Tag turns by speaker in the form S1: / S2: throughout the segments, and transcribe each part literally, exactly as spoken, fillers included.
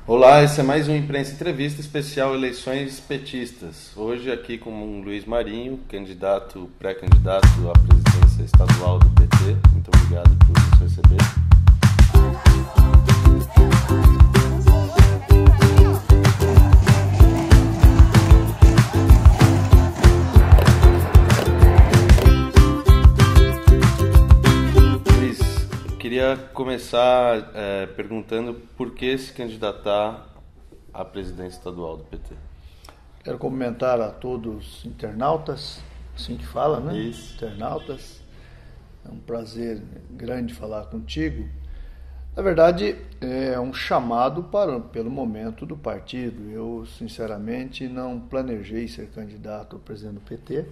S1: Olá, esse é mais um Imprensa Entrevista especial Eleições Petistas. Hoje aqui com o Luiz Marinho, candidato, pré-candidato à presidência estadual do P T. Muito obrigado por nos receber. Queria começar é, perguntando por que se candidatar à presidência estadual do P T.
S2: Quero cumprimentar a todos os internautas, assim que fala, né?
S1: Isso.
S2: Internautas. É um prazer grande falar contigo. Na verdade, é um chamado para, pelo momento do partido. Eu, sinceramente, não planejei ser candidato ao presidente do P T.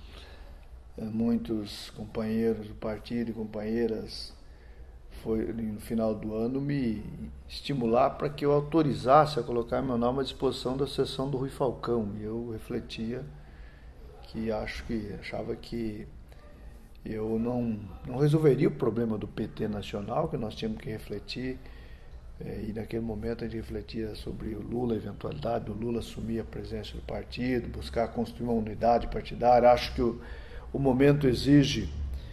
S2: Muitos companheiros do partido e companheiras foi no final do ano me estimular para que eu autorizasse a colocar meu nome à disposição da sessão do Rui Falcão. E eu refletia que acho que achava que eu não, não resolveria o problema do P T nacional, que nós tínhamos que refletir, é, e naquele momento a gente refletia sobre o Lula, a eventualidade do Lula assumir a presidência do partido, buscar construir uma unidade partidária. Acho que o, o momento exige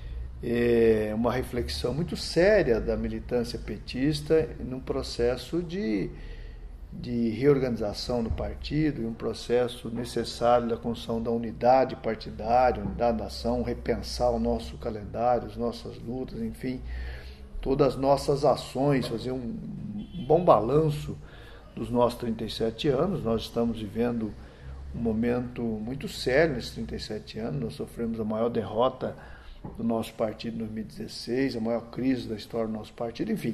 S2: É uma reflexão muito séria da militância petista num processo de, de reorganização do partido, e um processo necessário da construção da unidade partidária, unidade da ação, repensar o nosso calendário, as nossas lutas, enfim, todas as nossas ações, fazer um, um bom balanço dos nossos trinta e sete anos. Nós estamos vivendo um momento muito sério nesses trinta e sete anos, nós sofremos a maior derrota do nosso partido em dois mil e dezesseis, a maior crise da história do nosso partido, enfim.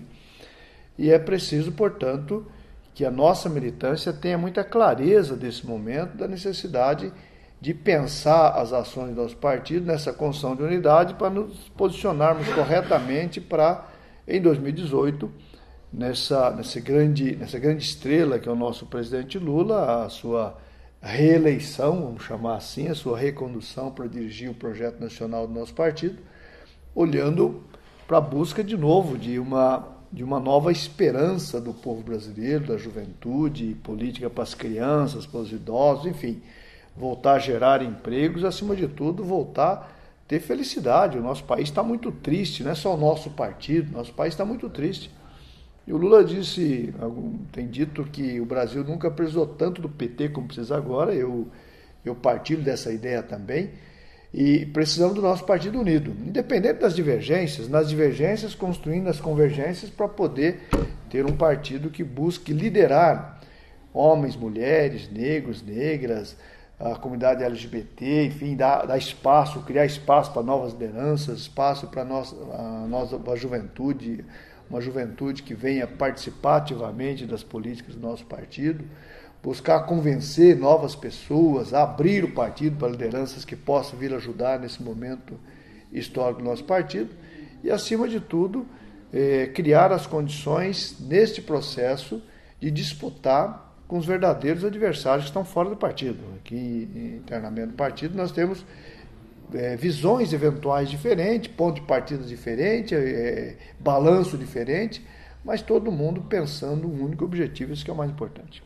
S2: E é preciso, portanto, que a nossa militância tenha muita clareza desse momento, da necessidade de pensar as ações do nosso partido nessa construção de unidade para nos posicionarmos corretamente para, em dois mil e dezoito, nessa, nessa, grande, nessa grande estrela que é o nosso presidente Lula, a sua reeleição, vamos chamar assim, a sua recondução para dirigir o projeto nacional do nosso partido, olhando para a busca de novo de uma, de uma nova esperança do povo brasileiro, da juventude, política para as crianças, para os idosos, enfim, voltar a gerar empregos, acima de tudo, voltar a ter felicidade. O nosso país está muito triste, não é só o nosso partido, nosso país está muito triste. E o Lula disse, tem dito que o Brasil nunca precisou tanto do P T como precisa agora. Eu, eu partilho dessa ideia também. E precisamos do nosso partido unido, independente das divergências, nas divergências construindo as convergências para poder ter um partido que busque liderar homens, mulheres, negros, negras, a comunidade L G B T, enfim, dar, dar espaço, criar espaço para novas lideranças, espaço para a nossa, a nossa a juventude, uma juventude que venha participar ativamente das políticas do nosso partido, buscar convencer novas pessoas, abrir o partido para lideranças que possam vir ajudar nesse momento histórico do nosso partido e, acima de tudo, eh, criar as condições neste processo de disputar com os verdadeiros adversários que estão fora do partido. Aqui, internamente do partido, nós temos É, visões eventuais diferentes, ponto de partida diferente, é, balanço diferente, mas todo mundo pensando um único objetivo, isso que é o mais importante.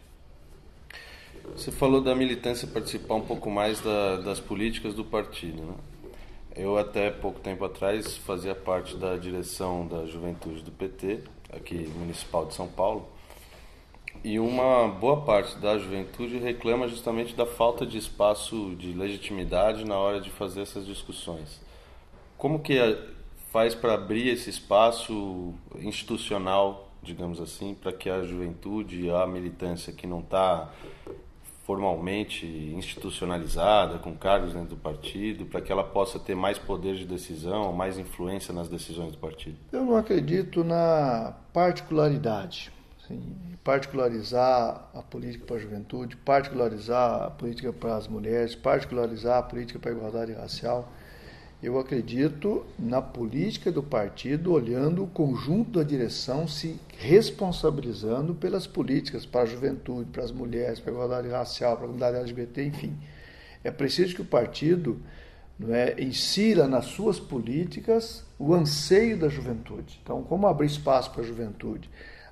S1: Você falou da militância participar um pouco mais da, das políticas do partido, né? Eu até pouco tempo atrás fazia parte da direção da juventude do P T, aqui municipal de São Paulo, e uma boa parte da juventude reclama justamente da falta de espaço de legitimidade na hora de fazer essas discussões. Como que faz para abrir esse espaço institucional, digamos assim, para que a juventude, a militância que não está formalmente institucionalizada, com cargos dentro do partido, para que ela possa ter mais poder de decisão, mais influência nas decisões do partido?
S2: Eu não acredito na particularidade. Assim, particularizar a política para a juventude, particularizar a política para as mulheres, particularizar a política para a igualdade racial. Eu acredito na política do partido, olhando o conjunto da direção, se responsabilizando pelas políticas para a juventude, para as mulheres, para a igualdade racial, para a comunidade L G B T, enfim. É preciso que o partido, não é, insira nas suas políticas o anseio da juventude. Então, como abrir espaço para a juventude?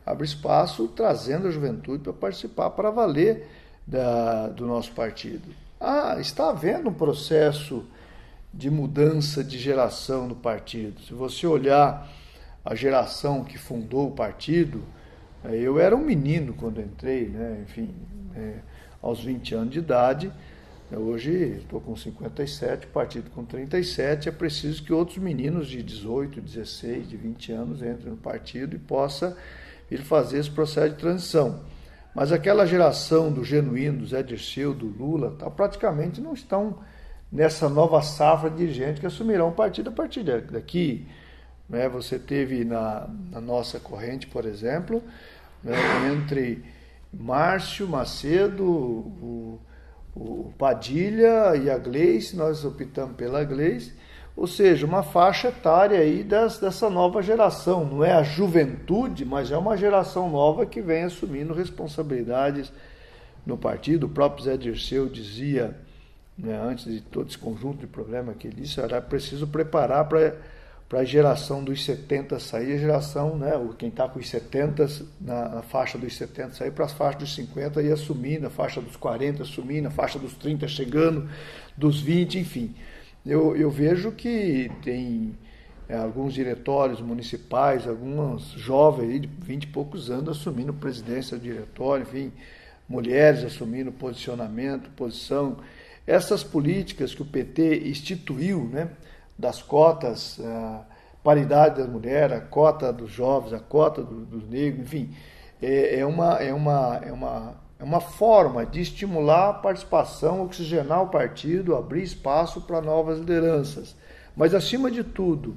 S2: abre espaço trazendo a juventude para participar, para valer da, do nosso partido. Ah, está havendo um processo de mudança de geração no partido. Se você olhar a geração que fundou o partido, eu era um menino quando entrei, né? Enfim, é, aos vinte anos de idade. Hoje estou com cinquenta e sete, o partido com trinta e sete, é preciso que outros meninos de dezoito, dezesseis, de vinte anos entrem no partido e possa vir fazer esse processo de transição. Mas aquela geração do Genuíno, do Zé Dirceu, do Lula, tá, praticamente não estão nessa nova safra de gente que assumirão o partido a partir daqui. Né? Você teve na, na nossa corrente, por exemplo, né, entre Márcio Macedo, o, o Padilha e a Gleice, nós optamos pela Gleice, ou seja, uma faixa etária aí das, dessa nova geração. Não é a juventude, mas é uma geração nova que vem assumindo responsabilidades no partido. O próprio Zé Dirceu dizia, né, antes de todo esse conjunto de problemas que ele disse, era preciso preparar para para a geração dos setenta sair, a geração, né, quem está com os setenta, na, na faixa dos setenta sair, para as faixas dos cinquenta e assumir, na faixa dos quarenta assumir, na faixa dos trinta chegando, dos vinte, enfim. Eu, eu vejo que tem é, alguns diretórios municipais, alguns jovens aí de vinte e poucos anos assumindo presidência do diretório, enfim, mulheres assumindo posicionamento, posição. Essas políticas que o P T instituiu, né, das cotas, a paridade das mulheres, a cota dos jovens, a cota do, dos negros, enfim, é, é, uma, é, uma, é, uma, é uma forma de estimular a participação, oxigenar o partido, abrir espaço para novas lideranças. Mas, acima de tudo,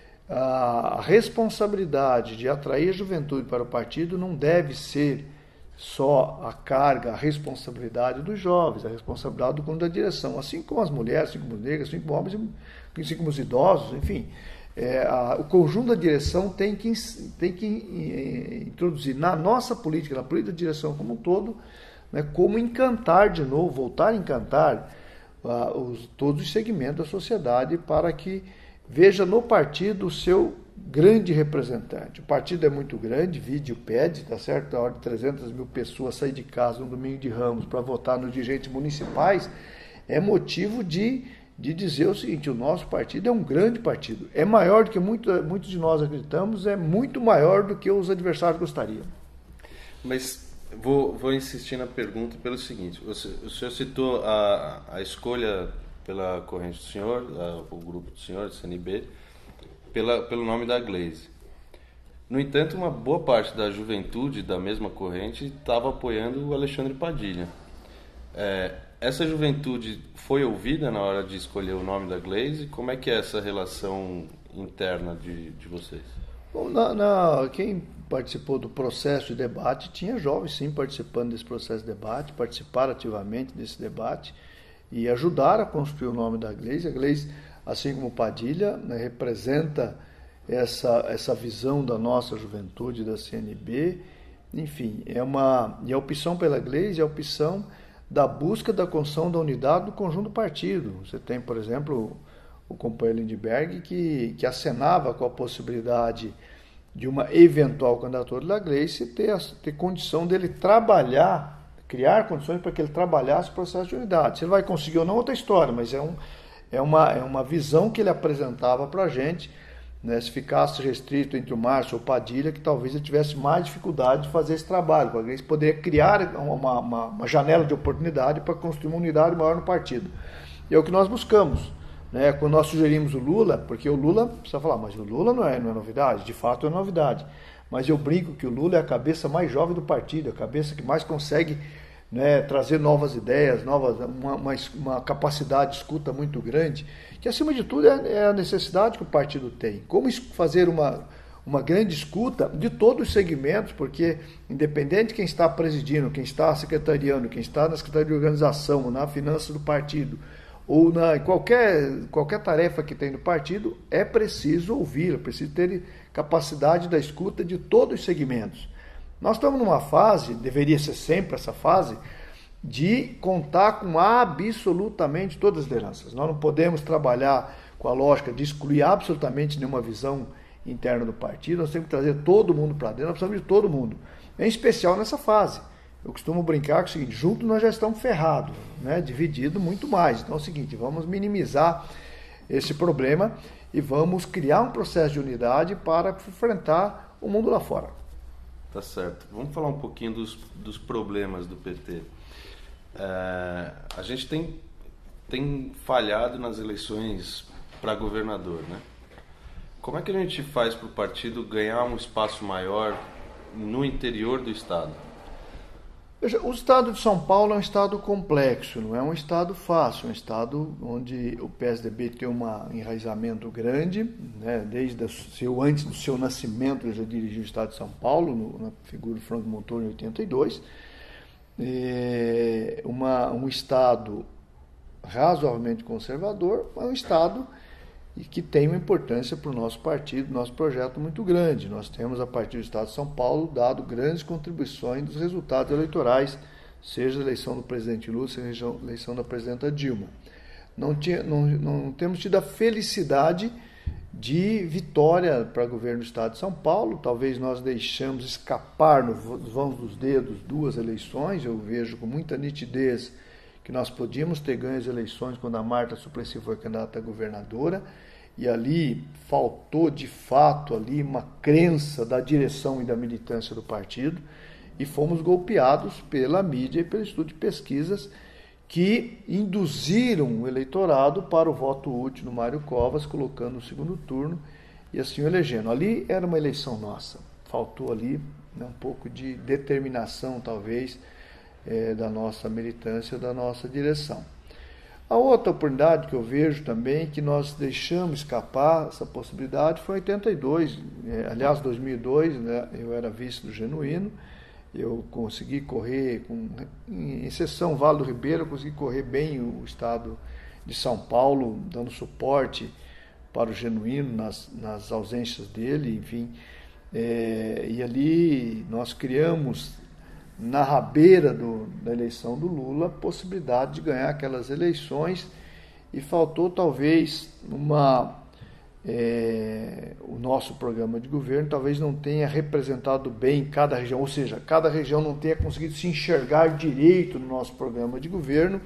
S2: a responsabilidade de atrair a juventude para o partido não deve ser só a carga, a responsabilidade dos jovens, a responsabilidade do conjunto da direção, assim como as mulheres, assim como os negros, assim como homens, assim como os idosos, enfim. É, a, o conjunto da direção tem que, tem que é, introduzir na nossa política, na política da direção como um todo, né, como encantar de novo, voltar a encantar uh, os, todos os segmentos da sociedade para que veja no partido o seu grande representante. O partido é muito grande, vide o P E D, tá certo? A hora de trezentas mil pessoas sair de casa no domingo de Ramos para votar nos dirigentes municipais é motivo de, de dizer o seguinte: o nosso partido é um grande partido, é maior do que muito, muitos de nós acreditamos, é muito maior do que os adversários gostariam.
S1: Mas vou, vou insistir na pergunta pelo seguinte: você, o senhor citou a, a escolha pela corrente do senhor, a, o grupo do senhor, do C N B, Pela, pelo nome da Gleice. No entanto, uma boa parte da juventude da mesma corrente estava apoiando o Alexandre Padilha. É, essa juventude foi ouvida na hora de escolher o nome da Gleice? Como é que é essa relação interna de, de vocês?
S2: Bom, na, na, quem participou do processo de debate, tinha jovens sim participando desse processo de debate, participaram ativamente desse debate e ajudaram a construir o nome da Gleice. A Gleice, assim como Padilha, né, representa essa, essa visão da nossa juventude, da C N B. Enfim, é uma, e a opção pela Gleice é a opção da busca da construção da unidade do conjunto do partido. Você tem, por exemplo, o, o companheiro Lindbergh, que, que acenava com a possibilidade de uma eventual candidatura da Gleice ter, ter condição dele trabalhar, criar condições para que ele trabalhasse o processo de unidade. Se ele vai conseguir ou não, outra história, mas é um É uma, é uma visão que ele apresentava para a gente, né? Se ficasse restrito entre o Márcio ou o Padilha, que talvez ele tivesse mais dificuldade de fazer esse trabalho. A Gleice poderia criar uma, uma, uma janela de oportunidade para construir uma unidade maior no partido. E é o que nós buscamos. Né? Quando nós sugerimos o Lula, porque o Lula, precisa falar, mas o Lula não é, não é novidade, de fato é novidade. Mas eu brinco que o Lula é a cabeça mais jovem do partido, a cabeça que mais consegue, né, trazer novas ideias, novas, uma, uma, uma capacidade de escuta muito grande, que acima de tudo é, é a necessidade que o partido tem. Como fazer uma, uma grande escuta de todos os segmentos, porque independente de quem está presidindo, quem está secretariando, quem está na secretaria de organização, na finança do partido, ou na qualquer, qualquer tarefa que tem no partido, é preciso ouvir, é preciso ter capacidade da escuta de todos os segmentos. Nós estamos numa fase, deveria ser sempre essa fase, de contar com absolutamente todas as lideranças. Nós não podemos trabalhar com a lógica de excluir absolutamente nenhuma visão interna do partido, nós temos que trazer todo mundo para dentro, nós precisamos de todo mundo, em especial nessa fase. Eu costumo brincar com o seguinte, juntos nós já estamos ferrados, né? Dividido muito mais. Então é o seguinte, vamos minimizar esse problema e vamos criar um processo de unidade para enfrentar o mundo lá fora.
S1: Tá certo. Vamos falar um pouquinho dos, dos problemas do P T. É, a gente tem, tem falhado nas eleições para governador, né? Como é que a gente faz para o partido ganhar um espaço maior no interior do estado?
S2: Veja, o estado de São Paulo é um estado complexo, não é um estado fácil, é um estado onde o P S D B tem um enraizamento grande, né? Desde o seu, antes do seu nascimento ele já dirigiu o estado de São Paulo, no, na figura do Franco Montoro em oitenta e dois, é uma, um estado razoavelmente conservador, mas um estado que tem uma importância para o nosso partido, nosso projeto muito grande. Nós temos, a partir do estado de São Paulo, dado grandes contribuições dos resultados eleitorais, seja a eleição do presidente Lula, seja a eleição da presidenta Dilma. Não, tinha, não, não temos tido a felicidade de vitória para o governo do estado de São Paulo. Talvez nós deixamos escapar nos vãos dos dedos duas eleições. Eu vejo com muita nitidez que nós podíamos ter ganho as eleições quando a Marta Suplicy foi candidata a governadora, e ali faltou de fato ali uma crença da direção e da militância do partido, e fomos golpeados pela mídia e pelo estudo de pesquisas que induziram o eleitorado para o voto útil no Mário Covas, colocando no segundo turno e assim o elegendo. Ali era uma eleição nossa, faltou ali, né, um pouco de determinação talvez, É, da nossa militância, da nossa direção. A outra oportunidade que eu vejo também, que nós deixamos escapar essa possibilidade, foi em oitenta e dois, é, aliás, dois mil e dois, né, eu era vice do Genuíno, eu consegui correr, com, em exceção Vale do Ribeiro, eu consegui correr bem o estado de São Paulo, dando suporte para o Genuíno nas, nas ausências dele, enfim, é, e ali nós criamos na rabeira do, da eleição do Lula, a possibilidade de ganhar aquelas eleições, e faltou talvez uma, é, o nosso programa de governo talvez não tenha representado bem cada região, ou seja, cada região não tenha conseguido se enxergar direito no nosso programa de governo,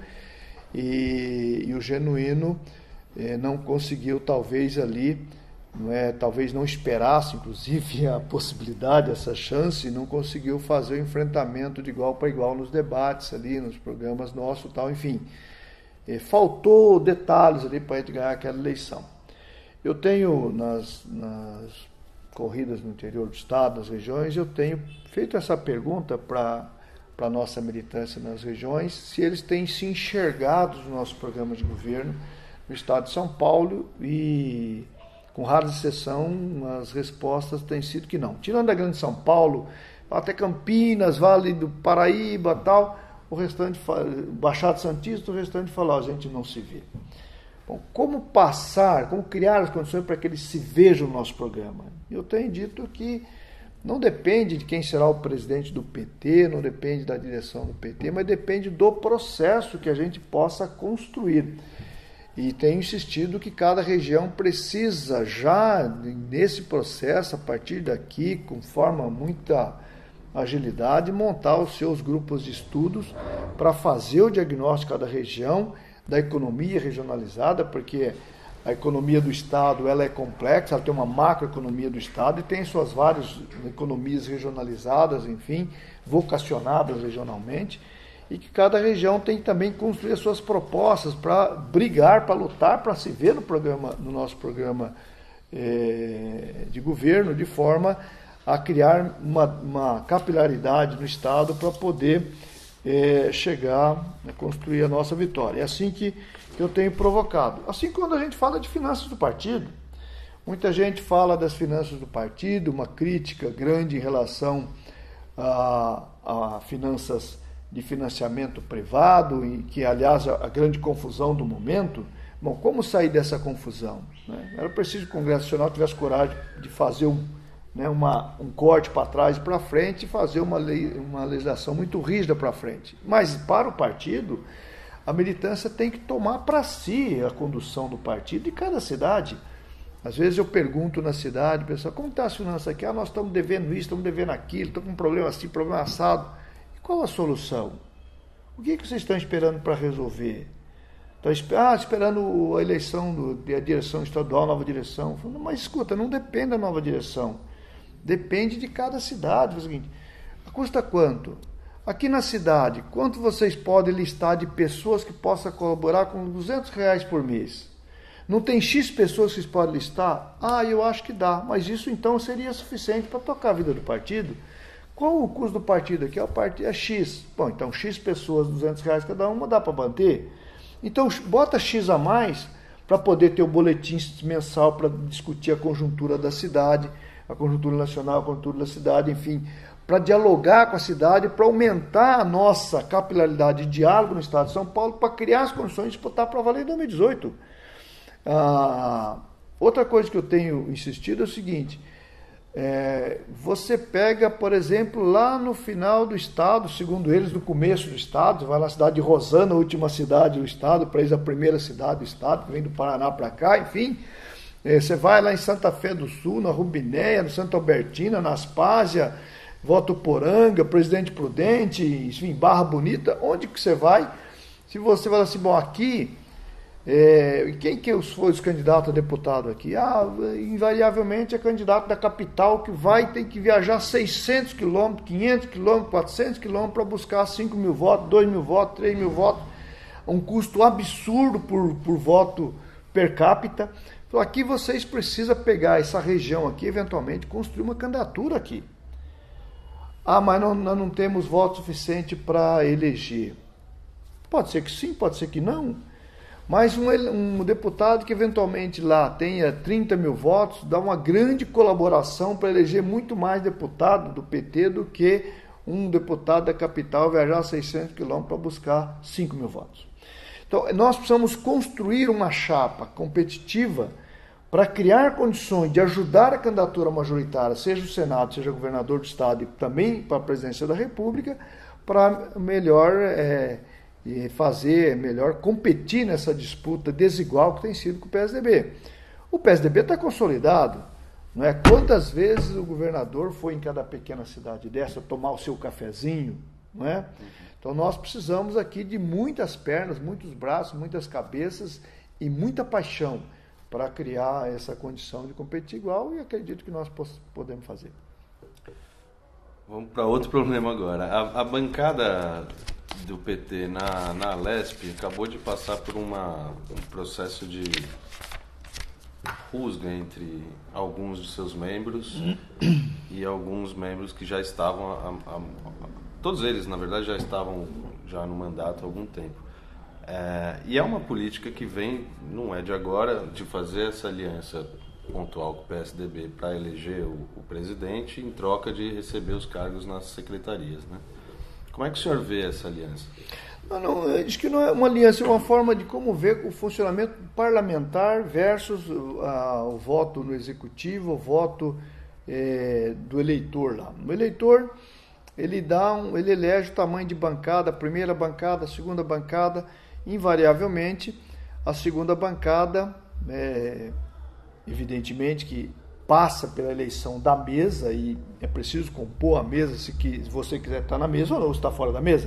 S2: e, e o Genuíno é, não conseguiu talvez ali, não é, talvez não esperasse, inclusive, a possibilidade, essa chance, e não conseguiu fazer o enfrentamento de igual para igual nos debates ali, nos programas nossos e tal, enfim. É, faltou detalhes ali para a gente ganhar aquela eleição. Eu tenho, nas, nas corridas no interior do estado, nas regiões, eu tenho feito essa pergunta para a nossa militância nas regiões, se eles têm se enxergado no nosso programa de governo no estado de São Paulo, e com rara exceção, as respostas têm sido que não. Tirando a Grande São Paulo, até Campinas, Vale do Paraíba, tal, o restante, Baixada Santista, o restante fala, a gente não se vê. Bom, como passar, como criar as condições para que eles se vejam no nosso programa? Eu tenho dito que não depende de quem será o presidente do P T, não depende da direção do P T, mas depende do processo que a gente possa construir. E tenho insistido que cada região precisa já, nesse processo, a partir daqui, com forma muita agilidade, montar os seus grupos de estudos para fazer o diagnóstico da região, da economia regionalizada, porque a economia do Estado ela é complexa, ela tem uma macroeconomia do Estado e tem suas várias economias regionalizadas, enfim, vocacionadas regionalmente, e que cada região tem que também construir as suas propostas para brigar, para lutar, para se ver no, programa, no nosso programa eh, de governo, de forma a criar uma, uma capilaridade no Estado para poder eh, chegar a construir a nossa vitória. É assim que, que eu tenho provocado. Assim, quando a gente fala de finanças do partido, muita gente fala das finanças do partido, uma crítica grande em relação a, a finanças de financiamento privado, e que, aliás, a, a grande confusão do momento. Bom, como sair dessa confusão? Né? Era preciso que o Congresso Nacional tivesse coragem de fazer um, né, uma, um corte para trás e para frente e fazer uma, lei, uma legislação muito rígida para frente. Mas, para o partido, a militância tem que tomar para si a condução do partido de cada cidade. Às vezes eu pergunto na cidade, pessoal, como está a finança aqui? Ah, nós estamos devendo isso, estamos devendo aquilo, estamos com um problema assim, problema assado. E qual a solução? O que, que vocês estão esperando para resolver? Estão ah, esperando a eleição do, da direção estadual, nova direção. Mas escuta, não depende da nova direção. Depende de cada cidade. É o seguinte, custa quanto? Aqui na cidade, quanto vocês podem listar de pessoas que possam colaborar com duzentos reais por mês? Não tem X pessoas que vocês podem listar? Ah, eu acho que dá, mas isso então seria suficiente para tocar a vida do partido. Qual o custo do partido aqui? É, o partido, é X. Bom, então X pessoas, duzentos reais cada uma, dá para manter? Então bota X a mais para poder ter o boletim mensal para discutir a conjuntura da cidade, a conjuntura nacional, a conjuntura da cidade, enfim, para dialogar com a cidade, para aumentar a nossa capilaridade de diálogo no Estado de São Paulo, para criar as condições de disputar para valer em dois mil e dezoito. Ah, outra coisa que eu tenho insistido é o seguinte, é, você pega, por exemplo, lá no final do estado, segundo eles, no começo do estado, vai na cidade de Rosana, a última cidade do estado, para eles a primeira cidade do estado, que vem do Paraná para cá, enfim, é, você vai lá em Santa Fé do Sul, na Rubinéia, no Santa Albertina, na Aspásia, Votuporanga, Presidente Prudente, enfim, Barra Bonita, onde que você vai? Se você vai assim, bom, aqui... É, quem que foi os candidatos a deputado aqui? Ah, invariavelmente é candidato da capital que vai ter que viajar seiscentos quilômetros, quinhentos quilômetros, quatrocentos quilômetros para buscar cinco mil votos, dois mil votos, três mil votos, um custo absurdo por, por voto per capita. Então aqui vocês precisam pegar essa região aqui, eventualmente construir uma candidatura aqui. Ah, mas não, nós não temos voto suficiente para eleger. Pode ser que sim, pode ser que não. Mas um, um deputado que eventualmente lá tenha trinta mil votos, dá uma grande colaboração para eleger muito mais deputado do P T do que um deputado da capital viajar seiscentos quilômetros para buscar cinco mil votos. Então, nós precisamos construir uma chapa competitiva para criar condições de ajudar a candidatura majoritária, seja o Senado, seja o governador do Estado e também para a presidência da República, para melhor... É, e fazer melhor, competir nessa disputa desigual que tem sido com o P S D B. O P S D B está consolidado, não é? Quantas vezes o governador foi em cada pequena cidade dessa tomar o seu cafezinho, não é? Então nós precisamos aqui de muitas pernas, muitos braços, muitas cabeças e muita paixão para criar essa condição de competir igual, e acredito que nós podemos fazer.
S1: Vamos para outro problema agora. A, a bancada do P T na, na Alesp acabou de passar por uma, um processo de rusga entre alguns de seus membros e alguns membros que já estavam, a, a, a, todos eles na verdade já estavam já no mandato há algum tempo. É, e é uma política que vem, não é de agora, de fazer essa aliança pontual com o P S D B para eleger o, o presidente em troca de receber os cargos nas secretarias, né? Como é que o senhor vê essa aliança?
S2: Não, não, eu acho que não é uma aliança, é uma forma de como ver o funcionamento parlamentar versus a, o voto no executivo, o voto é, do eleitor lá. O eleitor, ele, dá um, ele elege o tamanho de bancada, a primeira bancada, a segunda bancada, invariavelmente a segunda bancada, é, evidentemente que passa pela eleição da mesa e é preciso compor a mesa se, que, se você quiser estar na mesa ou não, está fora da mesa.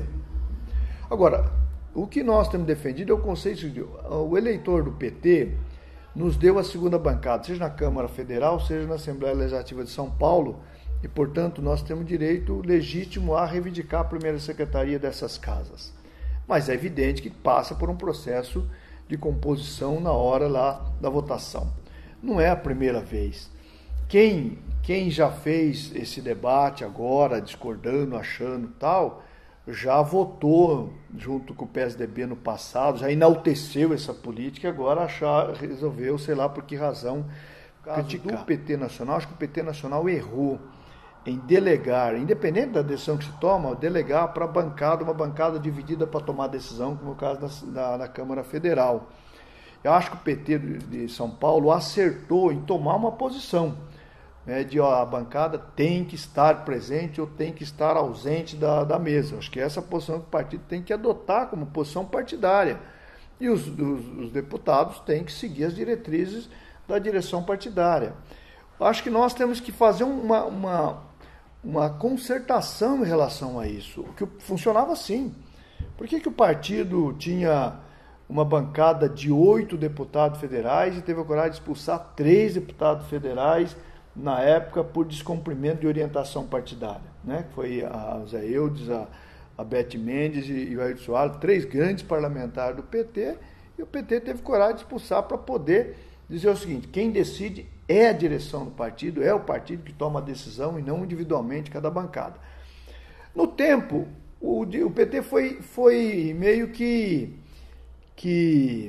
S2: Agora, o que nós temos defendido é o conceito de o eleitor do P T nos deu a segunda bancada, seja na Câmara Federal, seja na Assembleia Legislativa de São Paulo, e, portanto, nós temos direito legítimo a reivindicar a primeira secretaria dessas casas. Mas é evidente que passa por um processo de composição na hora lá da votação. Não é a primeira vez. Quem, quem já fez esse debate agora, discordando, achando tal, já votou junto com o P S D B no passado, já enalteceu essa política e agora achar, resolveu, sei lá por que razão, criticar. Do P T Nacional, acho que o P T Nacional errou em delegar, independente da decisão que se toma, delegar para a bancada, uma bancada dividida para tomar decisão, como é o caso da, da, da Câmara Federal. Eu acho que o P T de São Paulo acertou em tomar uma posição, né, de ó, a bancada tem que estar presente ou tem que estar ausente da, da mesa. Eu acho que essa posição que o partido tem que adotar como posição partidária. E os, os, os deputados têm que seguir as diretrizes da direção partidária. Acho que nós temos que fazer uma, uma, uma concertação em relação a isso, que funcionava assim. Por que que o partido tinha uma bancada de oito deputados federais e teve a coragem de expulsar três deputados federais na época por descumprimento de orientação partidária, né? Foi a Zé Eudes, a, a Beth Mendes e, e o Ayrton Soares, três grandes parlamentares do P T, e o P T teve coragem de expulsar para poder dizer o seguinte: quem decide é a direção do partido, é o partido que toma a decisão e não individualmente cada bancada. No tempo, o, o P T foi, foi meio que, que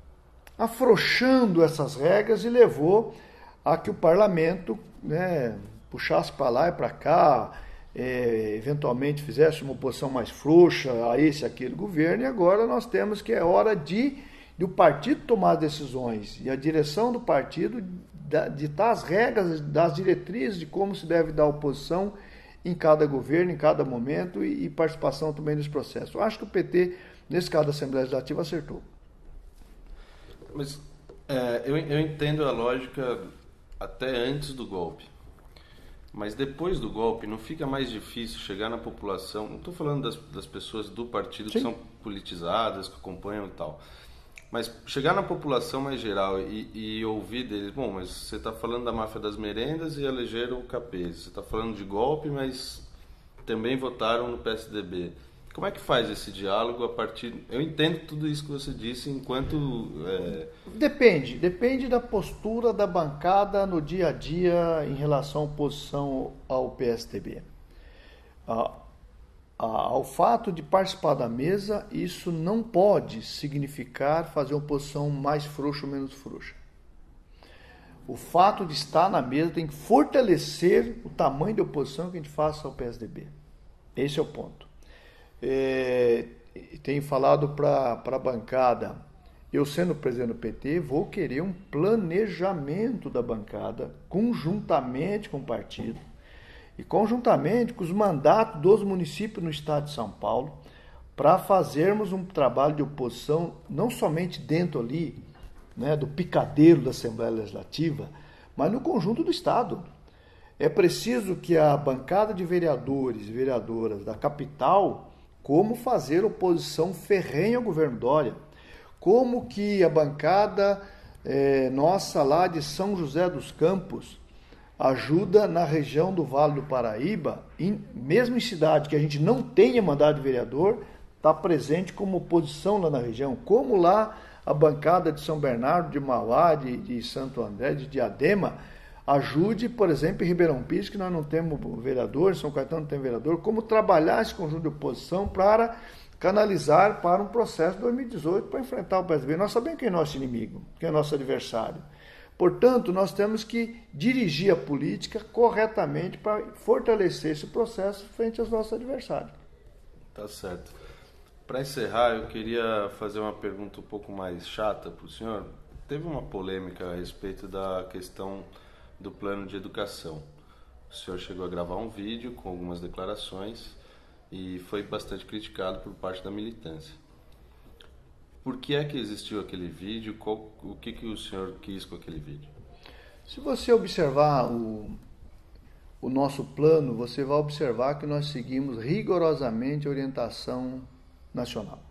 S2: afrouxando essas regras e levou a que o parlamento, né, puxasse para lá e para cá, é, eventualmente fizesse uma oposição mais frouxa a esse e aquele governo, e agora nós temos que é hora de, de o partido tomar decisões e a direção do partido ditar as regras, das diretrizes de como se deve dar oposição em cada governo, em cada momento, e, e participação também nesse processo. Eu acho que o P T, nesse caso da Assembleia Legislativa, acertou.
S1: Mas é, eu, eu entendo a lógica até antes do golpe. Mas depois do golpe, não fica mais difícil chegar na população? Não estou falando das, das pessoas do partido Sim. que são politizadas, que acompanham e tal. Mas chegar na população mais geral e, e ouvir deles, bom, mas você está falando da máfia das merendas e elegeram o Capês. Você está falando de golpe, mas também votaram no P S D B. Como é que faz esse diálogo a partir... Eu entendo tudo isso que você disse enquanto... É...
S2: Depende, depende da postura da bancada no dia a dia em relação à oposição ao P S D B. Ah, ao fato de participar da mesa, isso não pode significar fazer uma oposição mais frouxa ou menos frouxa. O fato de estar na mesa tem que fortalecer o tamanho de oposição que a gente faça ao P S D B. Esse é o ponto. É, tenho falado para a bancada, eu sendo presidente do P T, vou querer um planejamento da bancada, conjuntamente com o partido, e conjuntamente com os mandatos dos municípios no estado de São Paulo, para fazermos um trabalho de oposição, não somente dentro ali, né, do picadeiro da Assembleia Legislativa, mas no conjunto do estado. É preciso que a bancada de vereadores e vereadoras da capital, como fazer oposição ferrenha ao governo Dória, como que a bancada é, nossa lá de São José dos Campos ajuda na região do Vale do Paraíba, em, mesmo em cidade que a gente não tenha mandado de vereador, está presente como oposição lá na região, como lá a bancada de São Bernardo, de Mauá, de, de Santo André, de Diadema, ajude, por exemplo, em Ribeirão Pires, que nós não temos vereador, São Caetano não tem vereador, como trabalhar esse conjunto de oposição para canalizar para um processo de dois mil e dezoito para enfrentar o P S D B. Nós sabemos quem é nosso inimigo, quem é nosso adversário. Portanto, nós temos que dirigir a política corretamente para fortalecer esse processo frente aos nossos adversários.
S1: Tá certo. Para encerrar, eu queria fazer uma pergunta um pouco mais chata para o senhor. Teve uma polêmica a respeito da questão do plano de educação. O senhor chegou a gravar um vídeo com algumas declarações e foi bastante criticado por parte da militância. Por que é que existiu aquele vídeo? Qual, o que, que o senhor quis com aquele vídeo?
S2: Se você observar o, o nosso plano, você vai observar que nós seguimos rigorosamente a orientação nacional.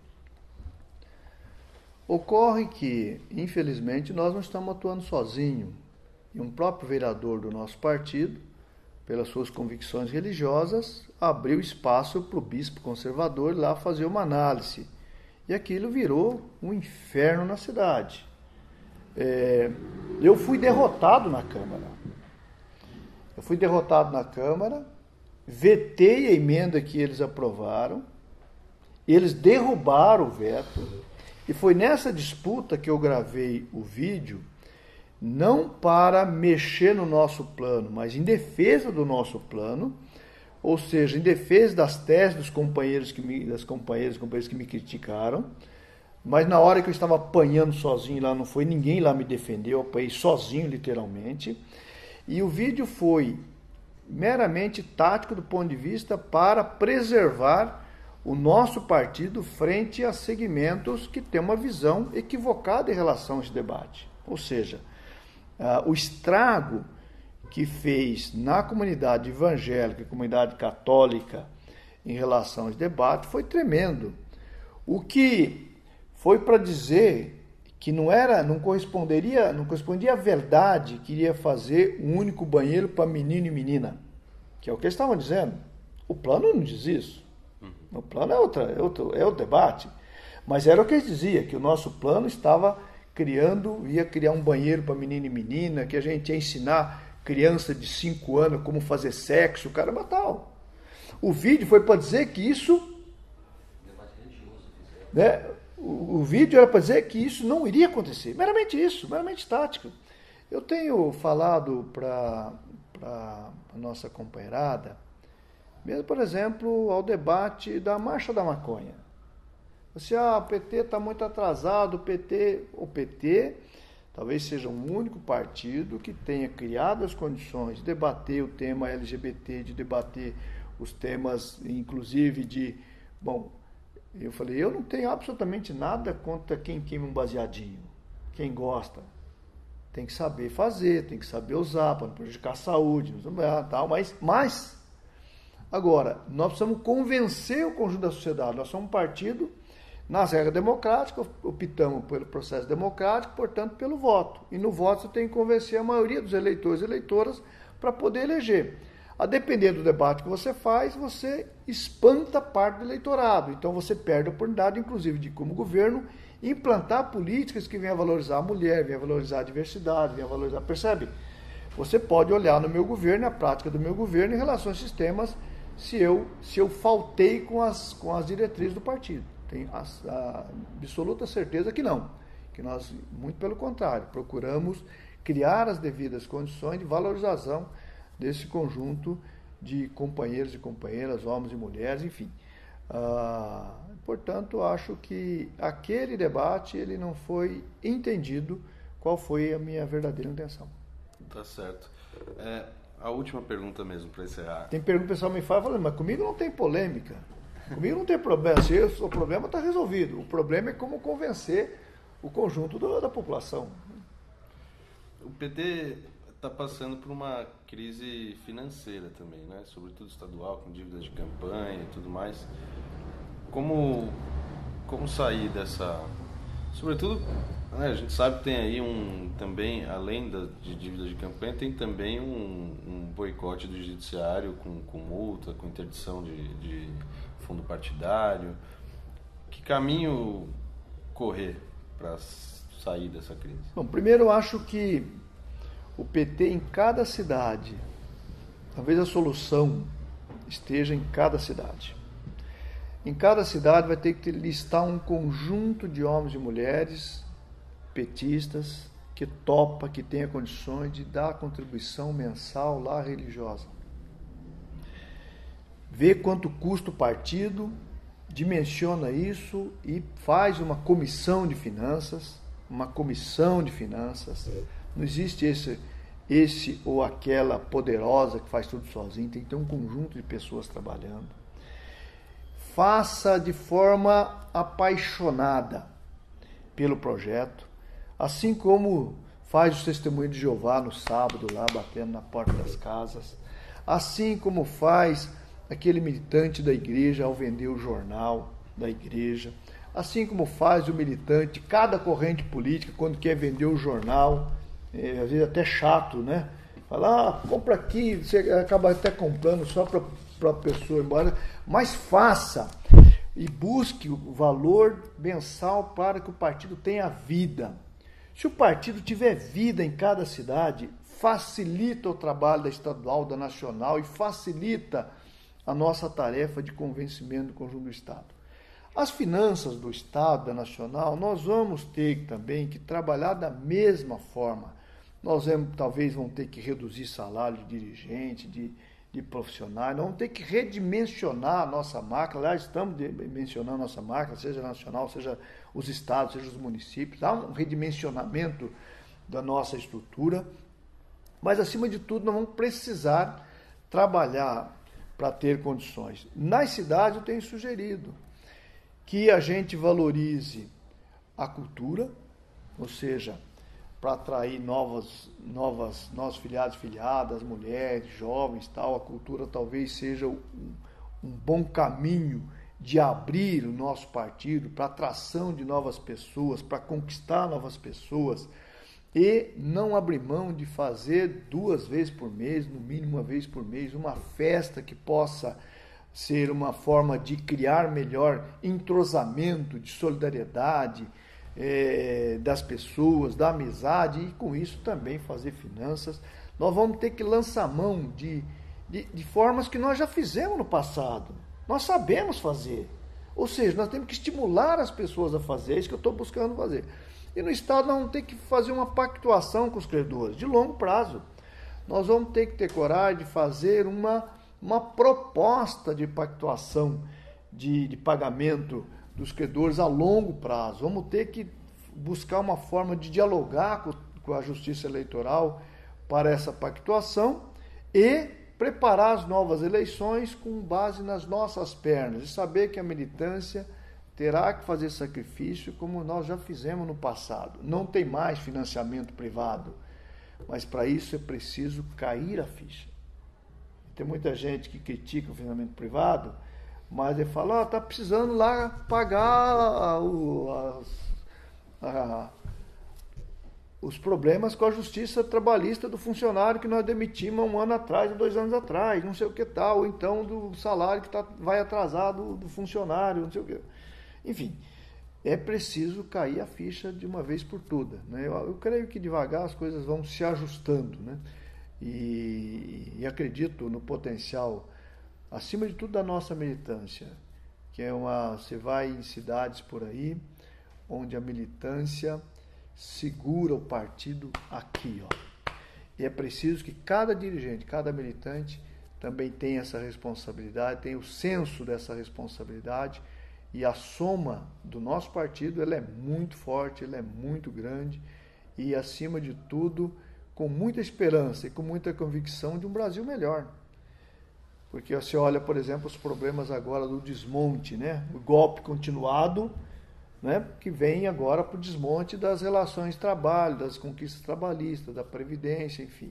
S2: Ocorre que, infelizmente, nós não estamos atuando sozinhos. E um próprio vereador do nosso partido, pelas suas convicções religiosas, abriu espaço para o bispo conservador lá fazer uma análise. E aquilo virou um inferno na cidade. É, eu fui derrotado na Câmara. Eu fui derrotado na Câmara, vetei a emenda que eles aprovaram, eles derrubaram o veto, e foi nessa disputa que eu gravei o vídeo, não para mexer no nosso plano, mas em defesa do nosso plano, ou seja, em defesa das teses dos companheiros que me, das companheiras e companheiros que me criticaram, mas na hora que eu estava apanhando sozinho lá, não foi ninguém lá me defender, eu apanhei sozinho, literalmente, e o vídeo foi meramente tático do ponto de vista para preservar o nosso partido frente a segmentos que têm uma visão equivocada em relação a esse debate. Ou seja, Ah, o estrago que fez na comunidade evangélica e comunidade católica em relação aos debates foi tremendo. O que foi para dizer que não era, não corresponderia, não correspondia à verdade que iria fazer um único banheiro para menino e menina, que é o que eles estavam dizendo. O plano não diz isso. O plano é, outra, é, outro, é outro debate. Mas era o que eles diziam, que o nosso plano estava criando, ia criar um banheiro para menino e menina, que a gente ia ensinar criança de cinco anos como fazer sexo, caramba tal. O vídeo foi para dizer que isso... Né, o, o vídeo era para dizer que isso não iria acontecer. Meramente isso, meramente tático. Eu tenho falado para a nossa companheirada, mesmo, por exemplo, ao debate da Marcha da Maconha. Você, ah, o P T está muito atrasado, o P T... O P T talvez seja um único partido que tenha criado as condições de debater o tema L G B T, de debater os temas, inclusive, de... Bom, eu falei, eu não tenho absolutamente nada contra quem queima um baseadinho. Quem gosta tem que saber fazer, tem que saber usar para não prejudicar a saúde, tal, mas, mas, agora, nós precisamos convencer o conjunto da sociedade. Nós somos um partido, nas regras democráticas, optamos pelo processo democrático, portanto, pelo voto. E no voto você tem que convencer a maioria dos eleitores e eleitoras para poder eleger. A depender do debate que você faz, você espanta parte do eleitorado. Então você perde a oportunidade, inclusive, de, como governo, implantar políticas que venham a valorizar a mulher, venham a valorizar a diversidade, venham a valorizar... Percebe? Você pode olhar no meu governo, a prática do meu governo, em relação a esses temas, se eu, se eu faltei com as, com as diretrizes do partido. Tenho a, a absoluta certeza que não. Que nós, muito pelo contrário, procuramos criar as devidas condições de valorização desse conjunto de companheiros e companheiras, homens e mulheres, enfim. Ah, portanto, acho que aquele debate ele não foi entendido qual foi a minha verdadeira intenção.
S1: Tá certo. É, a última pergunta mesmo, para encerrar.
S2: Tem pergunta que o pessoal me fala, falando, mas comigo não tem polêmica. Comigo não tem problema. Se eu, o problema está resolvido. O problema é como convencer o conjunto do, da população.
S1: O P T está passando por uma crise financeira também, né? Sobretudo estadual, com dívidas de campanha e tudo mais. Como, como sair dessa... Sobretudo, né, a gente sabe que tem aí um também, além da, de dívidas de campanha, tem também um, um boicote do judiciário com, com multa, com interdição de, de fundo partidário. Que caminho correr para sair dessa crise?
S2: Bom, primeiro eu acho que o P T em cada cidade, talvez a solução esteja em cada cidade. Em cada cidade vai ter que listar um conjunto de homens e mulheres petistas que topa, que tenha condições de dar contribuição mensal lá religiosa. Vê quanto custa o partido, dimensiona isso e faz uma comissão de finanças, uma comissão de finanças. Não existe esse, esse ou aquela poderosa que faz tudo sozinho, tem que ter um conjunto de pessoas trabalhando. Faça de forma apaixonada pelo projeto, assim como faz o testemunho de Jeová no sábado, lá batendo na porta das casas, assim como faz aquele militante da igreja ao vender o jornal da igreja, assim como faz o militante, cada corrente política, quando quer vender o jornal, é, às vezes até chato, né? Fala, ah, compra aqui, você acaba até comprando só para a pessoa ir embora, mas faça e busque o valor mensal para que o partido tenha vida. Se o partido tiver vida em cada cidade, facilita o trabalho da estadual, da nacional e facilita a nossa tarefa de convencimento do conjunto do Estado. As finanças do Estado, da nacional, nós vamos ter também que trabalhar da mesma forma. Nós vamos, talvez vamos ter que reduzir salário de dirigente, de, de profissionais, nós vamos ter que redimensionar a nossa máquina. Aliás, estamos dimensionando a nossa máquina, seja nacional, seja os estados, seja os municípios. Há um redimensionamento da nossa estrutura, mas acima de tudo nós vamos precisar trabalhar para ter condições. Nas cidades eu tenho sugerido que a gente valorize a cultura, ou seja, para atrair novas, novas, novos filiados e filiadas, mulheres, jovens, tal. A cultura talvez seja um, um bom caminho de abrir o nosso partido para atração de novas pessoas, para conquistar novas pessoas, e não abrir mão de fazer duas vezes por mês, no mínimo uma vez por mês, uma festa que possa ser uma forma de criar melhor entrosamento, de solidariedade é, das pessoas, da amizade, e com isso também fazer finanças. Nós vamos ter que lançar mão de, de, de formas que nós já fizemos no passado. Nós sabemos fazer. Ou seja, nós temos que estimular as pessoas a fazer, é isso que eu estou buscando fazer. E no Estado nós vamos ter que fazer uma pactuação com os credores, de longo prazo. Nós vamos ter que ter coragem de fazer uma, uma proposta de pactuação, de, de pagamento dos credores a longo prazo. Vamos ter que buscar uma forma de dialogar com, com a Justiça Eleitoral para essa pactuação e preparar as novas eleições com base nas nossas pernas e saber que a militância terá que fazer sacrifício como nós já fizemos no passado. Não tem mais financiamento privado, mas para isso é preciso cair a ficha. Tem muita gente que critica o financiamento privado, mas ele fala, está oh, precisando lá pagar o, as, a, os problemas com a justiça trabalhista do funcionário que nós demitimos um ano atrás, dois anos atrás, não sei o que tal, ou então do salário que tá, vai atrasar do, do funcionário, não sei o que. Enfim, é preciso cair a ficha de uma vez por todas. Né? Eu, eu creio que devagar as coisas vão se ajustando, né? e, e acredito no potencial, acima de tudo, da nossa militância, que é uma, você vai em cidades por aí, onde a militância segura o partido aqui, ó. E é preciso que cada dirigente, cada militante também tenha essa responsabilidade, tenha o senso dessa responsabilidade, e a soma do nosso partido, ela é muito forte, ela é muito grande, e acima de tudo, com muita esperança e com muita convicção de um Brasil melhor. Porque você olha, por exemplo, os problemas agora do desmonte, né? O golpe continuado, né, que vem agora para o desmonte das relações de trabalho, das conquistas trabalhistas, da Previdência, enfim.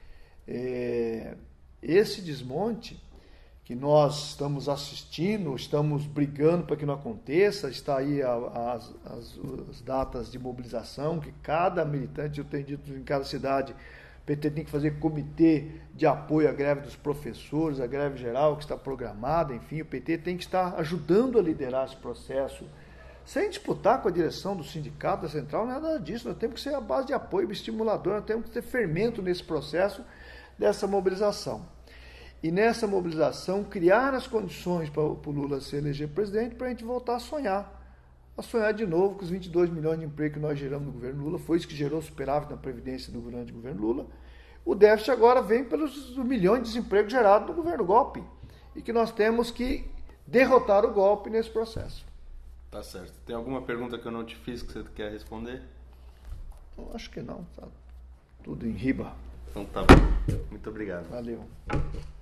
S2: É, esse desmonte que nós estamos assistindo, estamos brigando para que não aconteça, está aí a, a, as, as datas de mobilização, que cada militante, eu tenho dito em cada cidade, o P T tem que fazer comitê de apoio à greve dos professores, à greve geral que está programada, enfim, o P T tem que estar ajudando a liderar esse processo, sem disputar com a direção do sindicato, da central, nada disso. Nós temos que ser a base de apoio estimulador, nós temos que ter fermento nesse processo dessa mobilização. E nessa mobilização, criar as condições para o Lula se eleger presidente, para a gente voltar a sonhar. A sonhar de novo com os vinte e dois milhões de empregos que nós geramos no governo Lula, foi isso que gerou superávit na Previdência do grande governo Lula. O déficit agora vem pelos milhões de desempregos gerados no governo golpe. E que nós temos que derrotar o golpe nesse processo.
S1: Tá certo. Tem alguma pergunta que eu não te fiz que você quer responder?
S2: Eu acho que não, tá tudo em riba.
S1: Então tá bom. Muito obrigado.
S2: Valeu.